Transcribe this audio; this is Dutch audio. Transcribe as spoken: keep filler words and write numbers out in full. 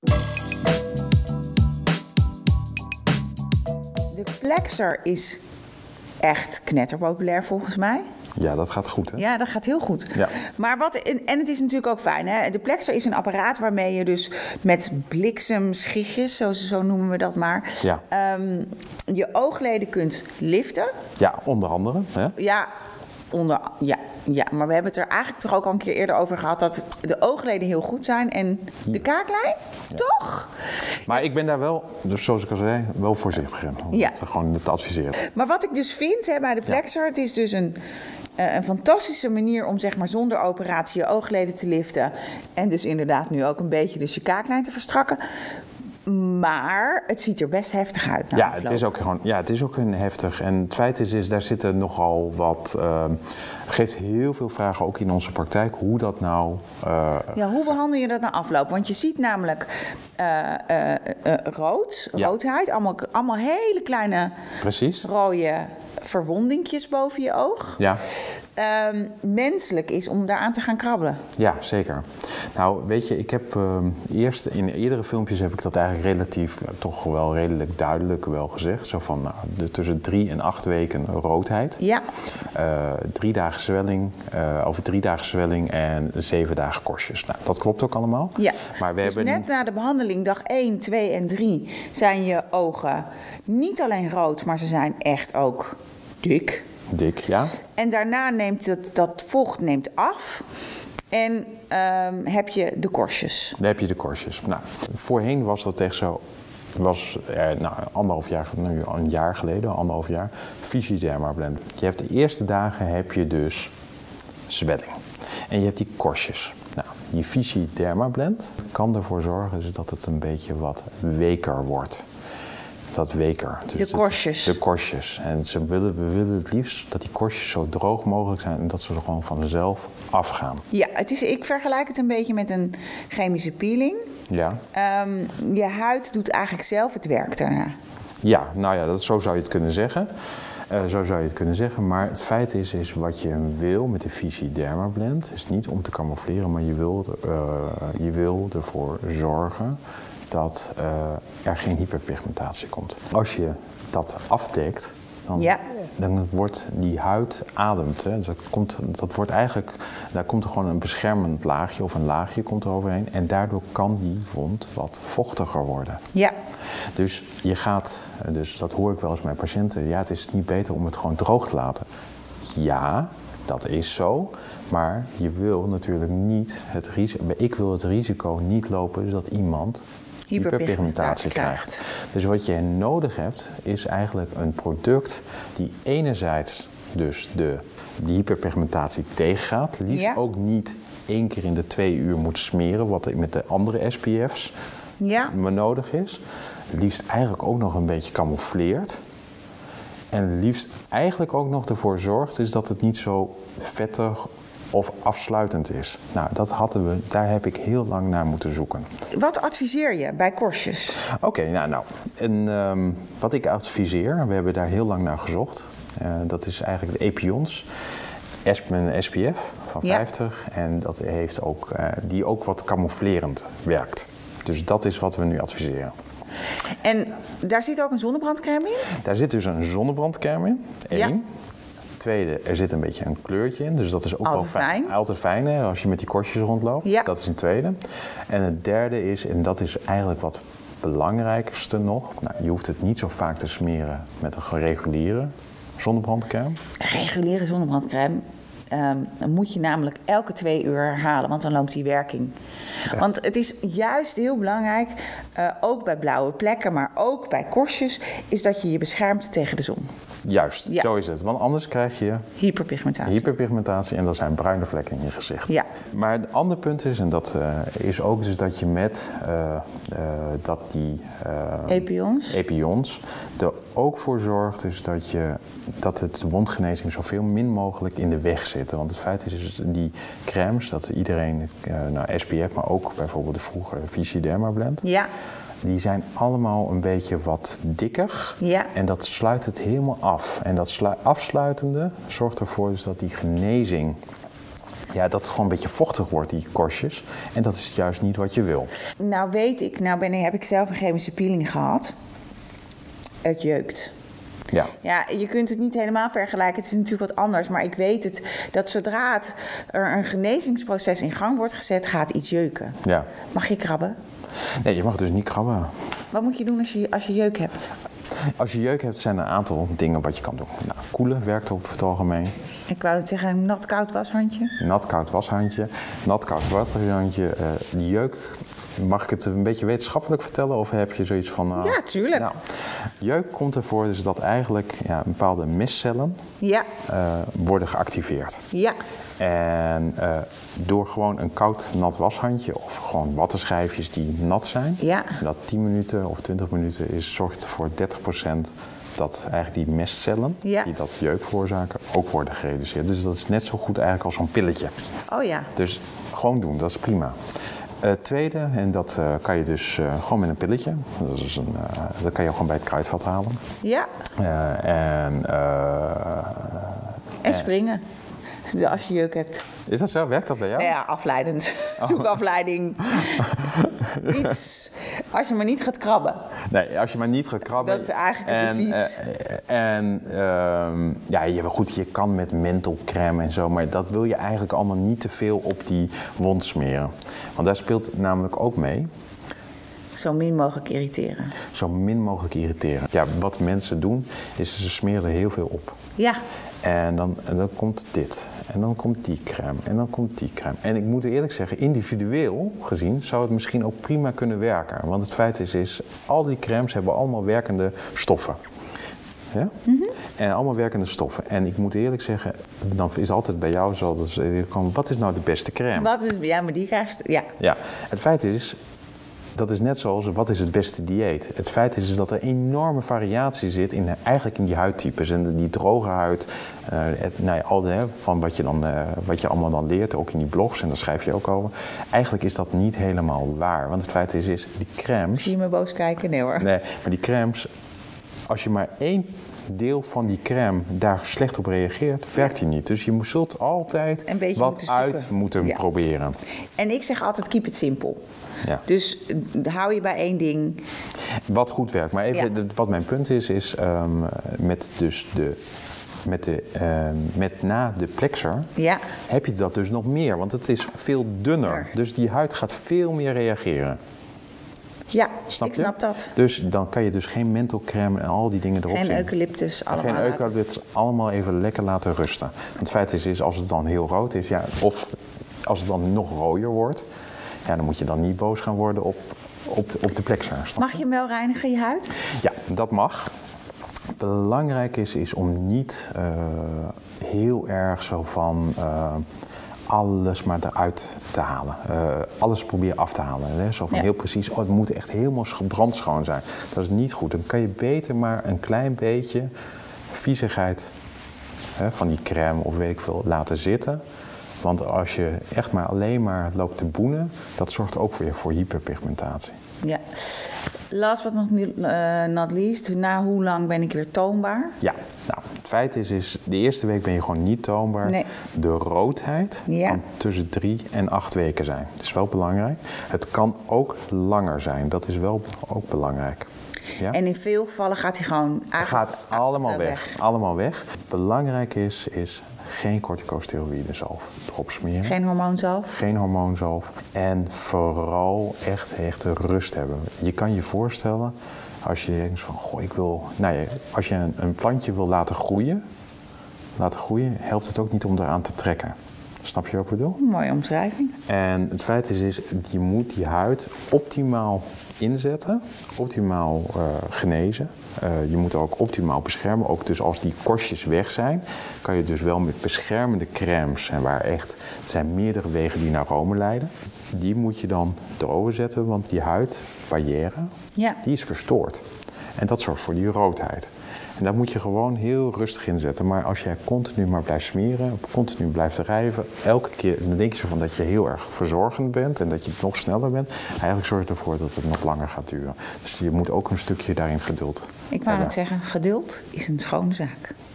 De Plexer is echt knetterpopulair volgens mij. Ja, dat gaat goed, hè? Ja, dat gaat heel goed. Ja. Maar wat, en, en het is natuurlijk ook fijn, hè? De Plexer is een apparaat waarmee je dus met bliksemschichtjes, zo, zo noemen we dat maar, Ja. um, je oogleden kunt liften. Ja, onder andere. Hè? Ja, onder, ja, ja, maar we hebben het er eigenlijk toch ook al een keer eerder over gehad dat de oogleden heel goed zijn en de kaaklijn, ja. Toch? Maar ik ben daar wel, dus zoals ik al zei, wel voorzichtig in. Om Ja. het gewoon te adviseren. Maar wat ik dus vind hè, bij de Plexer, ja. Het is dus een, uh, een fantastische manier om zeg maar zonder operatie je oogleden te liften. En dus inderdaad nu ook een beetje dus je kaaklijn te verstrakken. Maar het ziet er best heftig uit. Ja het, is ook gewoon, ja, het is ook een heftig. En het feit is, is daar zitten nogal wat... Uh, geeft heel veel vragen, ook in onze praktijk, hoe dat nou... Uh, ja, hoe behandel je dat na afloop? Want je ziet namelijk uh, uh, uh, rood, ja. roodheid. Allemaal, allemaal hele kleine Precies. rode verwondingjes boven je oog. Ja. Um, menselijk is om daaraan te gaan krabbelen. Ja, zeker. Nou, weet je, ik heb uh, eerst in eerdere filmpjes heb ik dat eigenlijk relatief, uh, toch wel redelijk duidelijk wel gezegd. Zo van nou, de, tussen drie en acht weken roodheid. Ja. Uh, drie dagen zwelling, uh, over drie dagen zwelling en zeven dagen korstjes. Nou, dat klopt ook allemaal. Ja. Maar we dus hebben... net na de behandeling, dag één, twee en drie, zijn je ogen niet alleen rood, maar ze zijn echt ook dik. Dik, ja. En daarna neemt het, dat vocht neemt af. En um, heb je de korstjes. Dan heb je de korstjes. Nou, voorheen was dat echt zo... was eh, nou, anderhalf jaar, nu een jaar geleden, anderhalf jaar, Visidermablend. Je hebt de eerste dagen heb je dus zwelling. En je hebt die korstjes. Nou, die Visidermablend kan ervoor zorgen dus dat het een beetje wat weker wordt. Dat weker. Dus de korstjes. Het, de korstjes. En ze willen, we willen het liefst dat die korstjes zo droog mogelijk zijn en dat ze er gewoon vanzelf afgaan. Ja, het is, ik vergelijk het een beetje met een chemische peeling. Ja. Um, je huid doet eigenlijk zelf het werk daarna. Ja, nou ja, dat, zo zou je het kunnen zeggen. Uh, zo zou je het kunnen zeggen. Maar het feit is, is wat je wil met de Visidermablend is niet om te camoufleren, maar je wil, uh, je wil ervoor zorgen dat uh, er geen hyperpigmentatie komt. Als je dat afdekt, dan, ja. dan wordt die huid ademt. Hè. Dus dat komt, dat wordt eigenlijk, daar komt er gewoon een beschermend laagje of een laagje komt er overheen. En daardoor kan die wond wat vochtiger worden. Ja. Dus je gaat, dus dat hoor ik wel eens bij patiënten, ja, het is niet beter om het gewoon droog te laten. Ja, dat is zo, maar je wil natuurlijk niet het risico, ik wil het risico niet lopen dat iemand hyperpigmentatie krijgt. Dus wat je nodig hebt, is eigenlijk een product die enerzijds dus de, de hyperpigmentatie tegengaat. Liefst ja. ook niet één keer in de twee uur moet smeren, wat met de andere S P F's ja. maar nodig is. Liefst eigenlijk ook nog een beetje camoufleert. En liefst eigenlijk ook nog ervoor zorgt dus dat het niet zo vettig of afsluitend is. Nou, dat hadden we, daar heb ik heel lang naar moeten zoeken. Wat adviseer je bij korstjes? Oké, okay, nou, nou en, um, wat ik adviseer, we hebben daar heel lang naar gezocht. Uh, dat is eigenlijk de Epions. Een S P F van ja. vijftig en dat heeft ook, uh, die ook wat camouflerend werkt. Dus dat is wat we nu adviseren. En daar zit ook een zonnebrandcrème in? Daar zit dus een zonnebrandcrème in. Eén. Ja. Tweede, er zit een beetje een kleurtje in. Dus dat is ook altijd wel fijn. fijn. Altijd fijn hè, als je met die korstjes rondloopt. Ja. Dat is een tweede. En het derde is, en dat is eigenlijk wat belangrijkste nog. Nou, je hoeft het niet zo vaak te smeren met een reguliere zonnebrandcrème. Een reguliere zonnebrandcrème. Um, dan moet je namelijk elke twee uur herhalen, want dan loopt die werking. Ja. Want het is juist heel belangrijk, uh, ook bij blauwe plekken, maar ook bij korstjes, is dat je je beschermt tegen de zon. Juist, ja. Zo is het. Want anders krijg je hyperpigmentatie. Hyperpigmentatie en dat zijn bruine vlekken in je gezicht. Ja. Maar het andere punt is, en dat uh, is ook dus dat je met uh, uh, dat die uh, Epions. Epions er ook voor zorgt dus dat, je, dat het wondgenezing zoveel min mogelijk in de weg zit. Want het feit is dus die crèmes, dat iedereen, uh, nou S P F, maar ook bijvoorbeeld de vroegere Visidermablend. Ja. Die zijn allemaal een beetje wat dikker. Ja. En dat sluit het helemaal af. En dat afsluitende zorgt ervoor dus dat die genezing ja, dat het gewoon een beetje vochtig wordt, die korstjes. En dat is juist niet wat je wil. Nou weet ik, nou ben ik, heb ik zelf een chemische peeling gehad. Het jeukt. Ja. Ja, je kunt het niet helemaal vergelijken. Het is natuurlijk wat anders. Maar ik weet het, dat zodra het, er een genezingsproces in gang wordt gezet, gaat iets jeuken. Ja. Mag je krabben? Nee, je mag dus niet krabben. Wat moet je doen als je, als je jeuk hebt? Als je jeuk hebt, zijn er een aantal dingen wat je kan doen. Nou, koelen werkt over het algemeen. Ik wou het zeggen, een nat-koud washandje. Nat-koud washandje. Nat-koud washandje. Uh, die jeuk, mag ik het een beetje wetenschappelijk vertellen? Of heb je zoiets van... Uh, ja, tuurlijk. Nou, jeuk komt ervoor dus dat eigenlijk ja, bepaalde mestcellen ja. uh, worden geactiveerd. Ja. En uh, door gewoon een koud nat washandje of gewoon wattenschijfjes die nat zijn, ja. en dat tien minuten of twintig minuten is, zorgt voor dertig procent dat eigenlijk die mestcellen ja. die dat jeuk veroorzaken ook worden gereduceerd. Dus dat is net zo goed eigenlijk als zo'n pilletje. Oh ja. Dus gewoon doen, dat is prima. Uh, tweede, en dat uh, kan je dus uh, gewoon met een pilletje. Dat, is een, uh, dat kan je gewoon bij het kruidvat halen. Ja. Uh, en, uh, en springen. Als je jeuk hebt. Is dat zo? Werkt dat bij jou? Ja, afleidend. Oh. Zoek afleiding. Iets. Als je maar niet gaat krabben. Nee, als je maar niet gaat krabben. Dat is eigenlijk het advies. Uh, en uh, ja, je, goed, je kan met mentholcrème en zo, maar dat wil je eigenlijk allemaal niet te veel op die wond smeren. Want daar speelt namelijk ook mee. Zo min mogelijk irriteren. Zo min mogelijk irriteren. Ja, wat mensen doen, is ze smeren er heel veel op. Ja. En dan, en dan komt dit. En dan komt die crème. En dan komt die crème. En ik moet eerlijk zeggen, individueel gezien zou het misschien ook prima kunnen werken. Want het feit is, is al die crèmes hebben allemaal werkende stoffen. Ja? Mm-hmm. En allemaal werkende stoffen. En ik moet eerlijk zeggen, dan is altijd bij jou zo dat ze komen, wat is nou de beste crème? Wat is, ja, maar die krijgt, ja. Ja, het feit is, dat is net zoals, wat is het beste dieet? Het feit is, is dat er enorme variatie zit in, eigenlijk in die huidtypes. En die droge huid, uh, het, nou ja, al de, hè, van wat je, dan, uh, wat je allemaal dan leert, ook in die blogs, en daar schrijf je ook over. Eigenlijk is dat niet helemaal waar. Want het feit is, is die crèmes... Zie je me boos kijken? Nee hoor. Nee, maar die crèmes, als je maar één deel van die crème daar slecht op reageert, werkt die niet. Dus je zult altijd wat moeten uit moeten ja. proberen. En ik zeg altijd, keep it simple. Ja. Dus hou je bij één ding. Wat goed werkt. Maar even, ja. wat mijn punt is, is um, met, dus de, met, de, um, met na de plexer ja. heb je dat dus nog meer. Want het is veel dunner. Ja. Dus die huid gaat veel meer reageren. Ja, snap ik je? snap dat. Dus dan kan je dus geen mentholcrème en al die dingen erop geen zien. Eucalyptus, allemaal Geen eucalyptus, allemaal even lekker laten rusten. Want het feit is, is als het dan heel rood is, ja, of als het dan nog rooier wordt, ja, dan moet je dan niet boos gaan worden op, op, de, op de plexer. Mag je hem wel reinigen, je huid? Ja, dat mag. Belangrijk is, is om niet uh, heel erg zo van uh, alles maar eruit te halen. Uh, alles proberen af te halen. Hè? Zo van ja. heel precies, oh, het moet echt helemaal brandschoon zijn. Dat is niet goed. Dan kan je beter maar een klein beetje viezigheid hè, van die crème of weet ik veel laten zitten. Want als je echt maar alleen maar loopt te boenen, dat zorgt ook weer voor hyperpigmentatie. Ja. Last but not, uh, not least, na hoe lang ben ik weer toonbaar? Ja, nou, het feit is, is, de eerste week ben je gewoon niet toonbaar. Nee. De roodheid ja. kan tussen drie en acht weken zijn. Dat is wel belangrijk. Het kan ook langer zijn. Dat is wel ook belangrijk. Ja? En in veel gevallen gaat hij gewoon eigenlijk gaat allemaal weg. weg. Allemaal weg. Belangrijk is, is geen corticosteroïdenzalf erop smeren. Geen hormoonzalf? Geen hormoonzalf. En vooral echt, echt rust hebben. Je kan je voorstellen, als je denkt van, goh, ik wil... Nou ja, als je een, een plantje wil laten groeien, laten groeien, helpt het ook niet om eraan te trekken. Snap je wat ik bedoel? Mooie omschrijving. En het feit is, is je moet die huid optimaal inzetten, optimaal uh, genezen. Uh, je moet ook optimaal beschermen. Ook dus als die korstjes weg zijn, kan je dus wel met beschermende crèmes, en waar echt, het zijn meerdere wegen die naar Rome leiden, die moet je dan erover zetten, want die huidbarrière, ja. die is verstoord. En dat zorgt voor die roodheid. En daar moet je gewoon heel rustig in zetten. Maar als jij continu maar blijft smeren, continu blijft drijven, elke keer, dan denk je zo van dat je heel erg verzorgend bent en dat je nog sneller bent. Eigenlijk zorgt het ervoor dat het nog langer gaat duren. Dus je moet ook een stukje daarin geduld Ik wou net zeggen, geduld is een schone zaak.